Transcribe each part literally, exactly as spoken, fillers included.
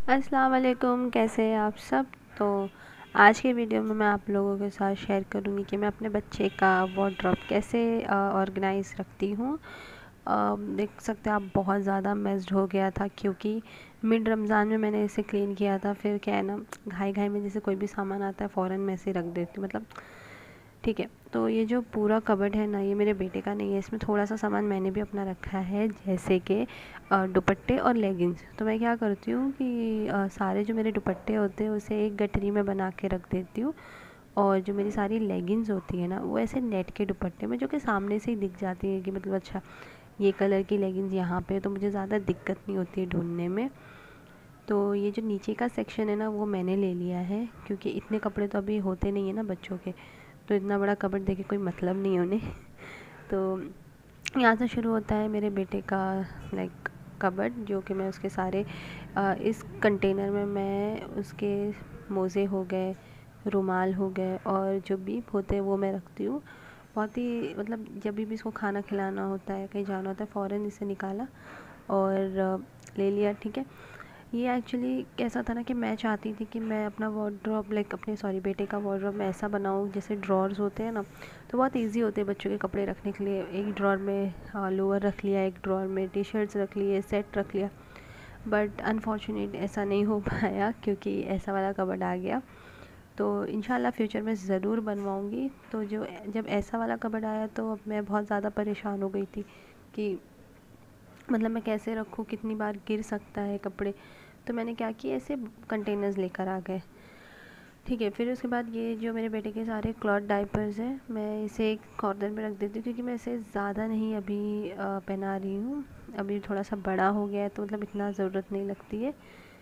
अस्सलाम वालेकुम, कैसे हैं आप सब। तो आज के वीडियो में मैं आप लोगों के साथ शेयर करूंगी कि मैं अपने बच्चे का वार्डरोब कैसे ऑर्गेनाइज़ रखती हूँ। अ, देख सकते हैं आप, बहुत ज़्यादा मेस्ड हो गया था क्योंकि मिड रमज़ान में मैंने इसे क्लीन किया था। फिर क्या है ना, घाई घाई में जैसे कोई भी सामान आता है फ़ौरन मैं इसे रख देती हूँ, मतलब ठीक है। तो ये जो पूरा कबर्ड है ना, ये मेरे बेटे का नहीं है, इसमें थोड़ा सा सामान मैंने भी अपना रखा है, जैसे कि दुपट्टे और लेगिंग्स। तो मैं क्या करती हूँ कि अ, सारे जो मेरे दुपट्टे होते हैं उसे एक गठरी में बना के रख देती हूँ, और जो मेरी सारी लेगिंग्स होती है ना, वो ऐसे नेट के दुपट्टे में, जो कि सामने से ही दिख जाती है कि मतलब अच्छा ये कलर की लेगिंग्स यहाँ पे, तो मुझे ज़्यादा दिक्कत नहीं होती है ढूंढने में। तो ये जो नीचे का सेक्शन है ना, वो मैंने ले लिया है क्योंकि इतने कपड़े तो अभी होते नहीं है ना बच्चों के, तो इतना बड़ा कबर्ड देखे कोई मतलब नहीं है उन्हें। तो यहाँ से शुरू होता है मेरे बेटे का लाइक कबर्ड, जो कि मैं उसके सारे अ, इस कंटेनर में मैं उसके मोज़े हो गए, रुमाल हो गए, और जो भी होते हैं वो मैं रखती हूँ। बहुत ही मतलब जब भी इसको खाना खिलाना होता है, कहीं जाना होता है, फ़ौरन इसे निकाला और अ, ले लिया, ठीक है। ये एक्चुअली कैसा था ना कि मैं चाहती थी कि मैं अपना वार्डरोब लाइक अपने सॉरी बेटे का वार्डरोब मैं ऐसा बनाऊँ जैसे ड्रॉर्स होते हैं ना, तो बहुत इजी होते हैं बच्चों के कपड़े रखने के लिए। एक ड्रॉर में लोअर रख लिया, एक ड्रॉर में टी शर्ट्स रख लिए, सेट रख लिया। बट अनफॉर्चुनेट ऐसा नहीं हो पाया क्योंकि ऐसा वाला कबर्ड आ गया। तो इंशाल्लाह फ्यूचर में ज़रूर बनवाऊँगी। तो जो जब ऐसा वाला कबर्ड आया तो अब मैं बहुत ज़्यादा परेशान हो गई थी कि मतलब मैं कैसे रखूँ, कितनी बार गिर सकता है कपड़े। तो मैंने क्या किया, ऐसे कंटेनर्स लेकर आ गए, ठीक है। फिर उसके बाद ये जो मेरे बेटे के सारे क्लॉथ डाइपर्स हैं, मैं इसे एक कॉर्नर में रख देती हूँ क्योंकि मैं इसे ज़्यादा नहीं अभी अ, पहना रही हूँ। अभी थोड़ा सा बड़ा हो गया है तो मतलब इतना ज़रूरत नहीं लगती है।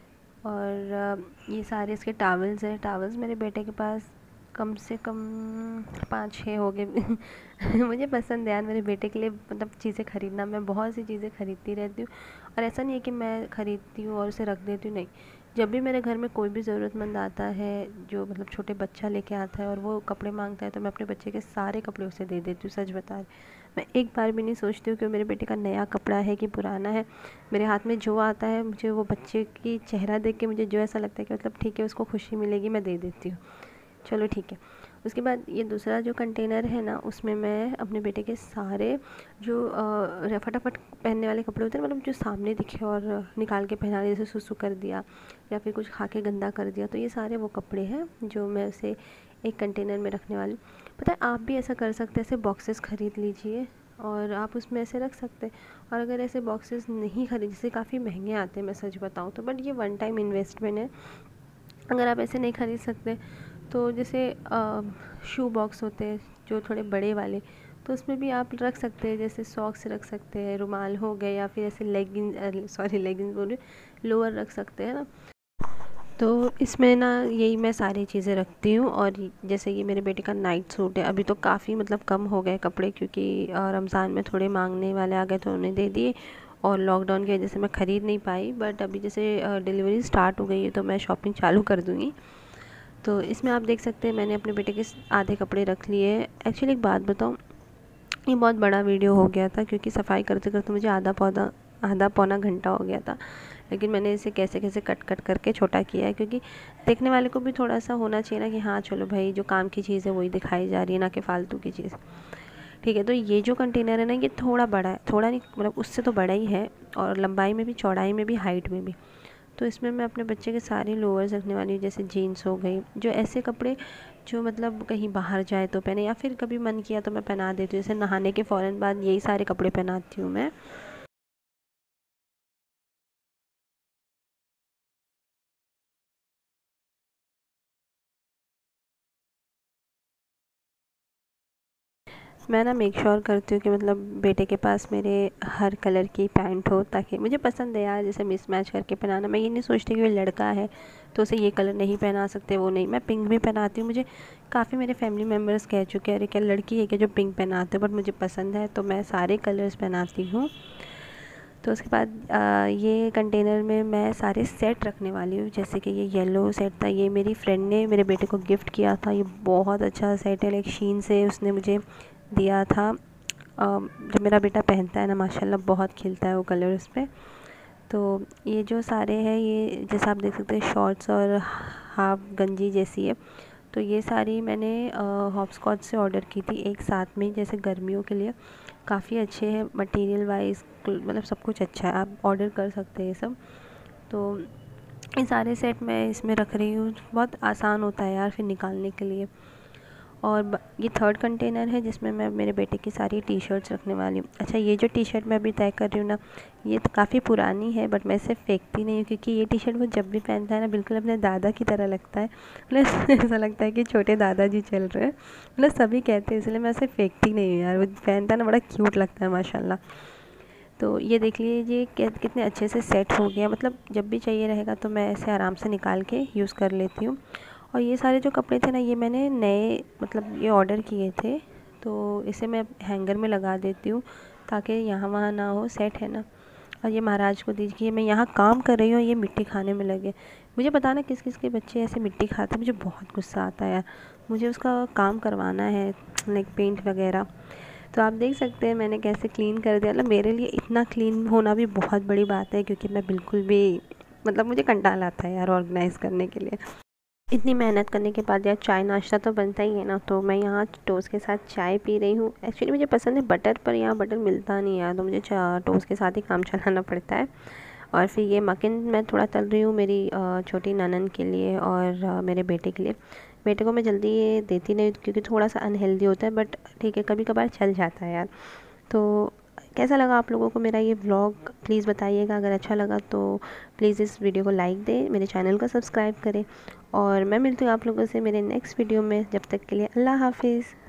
और अ, ये सारे इसके टावल्स हैं। टावल्स मेरे बेटे के पास कम से कम पाँच छः हो गए। मुझे पसंद है यार मेरे बेटे के लिए मतलब चीज़ें ख़रीदना, मैं बहुत सी चीज़ें ख़रीदती रहती हूँ। और ऐसा नहीं है कि मैं ख़रीदती हूँ और उसे रख देती हूँ, नहीं। जब भी मेरे घर में कोई भी ज़रूरतमंद आता है, जो मतलब छोटे बच्चा लेके आता है और वो कपड़े मांगता है, तो मैं अपने बच्चे के सारे कपड़े उसे दे देती हूँ, सच बता रही। मैं एक बार भी नहीं सोचती हूँ कि मेरे बेटे का नया कपड़ा है कि पुराना है। मेरे हाथ में जो आता है, मुझे वो बच्चे की चेहरा देख के मुझे जो ऐसा लगता है कि मतलब ठीक है उसको खुशी मिलेगी, मैं दे देती हूँ, चलो ठीक है। उसके बाद ये दूसरा जो कंटेनर है ना, उसमें मैं अपने बेटे के सारे जो अ, फटाफट पहनने वाले कपड़े होते हैं, मतलब जो सामने दिखे और निकाल के पहना दिया, जैसे सुसु कर दिया या फिर कुछ खा के गंदा कर दिया, तो ये सारे वो कपड़े हैं जो मैं उसे एक कंटेनर में रखने वाली। पता है, आप भी ऐसा कर सकते हैं, ऐसे बॉक्सेस ख़रीद लीजिए और आप उसमें ऐसे रख सकते हैं। और अगर ऐसे बॉक्सेस नहीं खरीद, जैसे काफ़ी महंगे आते हैं मैं सच बताऊँ तो, बट ये वन टाइम इन्वेस्टमेंट है। अगर आप ऐसे नहीं ख़रीद सकते तो जैसे शू बॉक्स होते हैं जो थोड़े बड़े वाले, तो उसमें भी आप रख सकते हैं, जैसे सॉक्स रख सकते हैं, रुमाल हो गए, या फिर ऐसे लेगिंग सॉरी लेगिंग्स बोल रही, लोअर रख सकते हैं ना। तो इसमें ना यही मैं सारी चीज़ें रखती हूँ। और जैसे ये मेरे बेटे का नाइट सूट है, अभी तो काफ़ी मतलब कम हो गए कपड़े क्योंकि अ, रमज़ान में थोड़े मांगने वाले आ गए तो उन्हें दे दिए, और लॉकडाउन की वजह से मैं ख़रीद नहीं पाई। बट अभी जैसे डिलीवरी स्टार्ट हो गई है तो मैं शॉपिंग चालू कर दूँगी। तो इसमें आप देख सकते हैं मैंने अपने बेटे के आधे कपड़े रख लिए। एक्चुअली एक बात बताऊँ, ये बहुत बड़ा वीडियो हो गया था क्योंकि सफाई करते करते मुझे आधा पौधा आधा पौना घंटा हो गया था। लेकिन मैंने इसे कैसे कैसे कट कट करके छोटा किया है क्योंकि देखने वाले को भी थोड़ा सा होना चाहिए ना कि हाँ चलो भाई, जो काम की चीज़ है वही दिखाई जा रही है, ना कि फालतू की चीज़, ठीक है। तो ये जो कंटेनर है ना, ये थोड़ा बड़ा है, थोड़ा नहीं मतलब उससे तो बड़ा ही है, और लंबाई में भी, चौड़ाई में भी, हाइट में भी। तो इसमें मैं अपने बच्चे के सारे लोअर्स रखने वाली हूँ, जैसे जीन्स हो गई, जो ऐसे कपड़े जो मतलब कहीं बाहर जाए तो पहने, या फिर कभी मन किया तो मैं पहना देती हूँ। जैसे नहाने के फ़ौरन बाद यही सारे कपड़े पहनाती हूँ मैं। मैं ना मेक श्योर करती हूँ कि मतलब बेटे के पास मेरे हर कलर की पैंट हो, ताकि मुझे पसंद है यार जैसे मिस मैच करके पहनाना। मैं ये नहीं सोचती कि वो लड़का है तो उसे ये कलर नहीं पहना सकते, वो नहीं। मैं पिंक भी पहनाती हूँ, मुझे काफ़ी मेरे फैमिली मेम्बर्स कह चुके हैं अरे क्या लड़की है क्या जो पिंक पहनाते हो, बट मुझे पसंद है तो मैं सारे कलर्स पहनाती हूँ। तो उसके बाद आ, ये कंटेनर में मैं सारे सेट रखने वाली हूँ। जैसे कि ये येलो सेट था, ये मेरी फ्रेंड ने मेरे बेटे को गिफ्ट किया था। ये बहुत अच्छा सेट है, लाइक शीन से उसने मुझे दिया था। अ, जब मेरा बेटा पहनता है ना, माशाल्लाह बहुत खिलता है वो कलर उस पर। तो ये जो सारे हैं, ये जैसा आप देख सकते हैं शॉर्ट्स और हाफ गंजी जैसी है। तो ये सारी मैंने हॉपस्कॉच से ऑर्डर की थी एक साथ में, जैसे गर्मियों के लिए काफ़ी अच्छे हैं मटेरियल वाइज, मतलब सब कुछ अच्छा है, आप ऑर्डर कर सकते हैं ये सब। तो ये सारे सेट मैं इसमें रख रही हूँ, बहुत आसान होता है यार फिर निकालने के लिए। और ये थर्ड कंटेनर है जिसमें मैं मेरे बेटे की सारी टी शर्ट्स रखने वाली हूँ। अच्छा, ये जो टी शर्ट मैं अभी तय कर रही हूँ ना, ये तो काफ़ी पुरानी है, बट मैं इसे फेंकती नहीं हूँ, क्योंकि ये टी शर्ट वो जब भी पहनता है ना बिल्कुल अपने दादा की तरह लगता है। मतलब ऐसा लगता है कि छोटे दादाजी चल रहे हैं, मतलब सभी कहते हैं, इसलिए मैं इसे फेंकती नहीं हूँ यार। वो पहनता है ना, बड़ा क्यूट लगता है माशाल्लाह। तो ये देख लीजिए कि कितने अच्छे से सेट हो गया, मतलब जब भी चाहिए रहेगा तो मैं ऐसे आराम से निकाल के यूज़ कर लेती हूँ। और ये सारे जो कपड़े थे ना, ये मैंने नए मतलब ये ऑर्डर किए थे, तो इसे मैं हैंगर में लगा देती हूँ ताकि यहाँ वहाँ ना हो, सेट है ना। और ये महाराज को दीजिए, मैं यहाँ काम कर रही हूँ, ये मिट्टी खाने में लगे। मुझे पता ना किस किस के बच्चे ऐसे मिट्टी खाते हैं, मुझे बहुत गुस्सा आता है यार। मुझे उसका काम करवाना है, लाइक पेंट वगैरह। तो आप देख सकते हैं मैंने कैसे क्लीन कर दिया। मतलब मेरे लिए इतना क्लीन होना भी बहुत बड़ी बात है, क्योंकि मैं बिल्कुल भी, मतलब मुझे कंटाल आता है यार ऑर्गेनाइज़ करने के लिए। इतनी मेहनत करने के बाद यार चाय नाश्ता तो बनता ही है ना, तो मैं यहाँ टोस्ट के साथ चाय पी रही हूँ। एक्चुअली मुझे पसंद है बटर, पर यहाँ बटर मिलता नहीं है, तो मुझे टोस्ट के साथ ही काम चलाना पड़ता है। और फिर ये मक्खन मैं थोड़ा तल रही हूँ मेरी छोटी ननन के लिए और मेरे बेटे के लिए। बेटे को मैं जल्दी ये देती नहीं क्योंकि थोड़ा सा अनहेल्दी होता है, बट ठीक है, कभी कभार चल जाता है यार। तो कैसा लगा आप लोगों को मेरा ये व्लॉग, प्लीज़ बताइएगा। अगर अच्छा लगा तो प्लीज़ इस वीडियो को लाइक दें, मेरे चैनल को सब्सक्राइब करें। और मैं मिलती हूँ आप लोगों से मेरे नेक्स्ट वीडियो में। जब तक के लिए अल्लाह हाफिज़।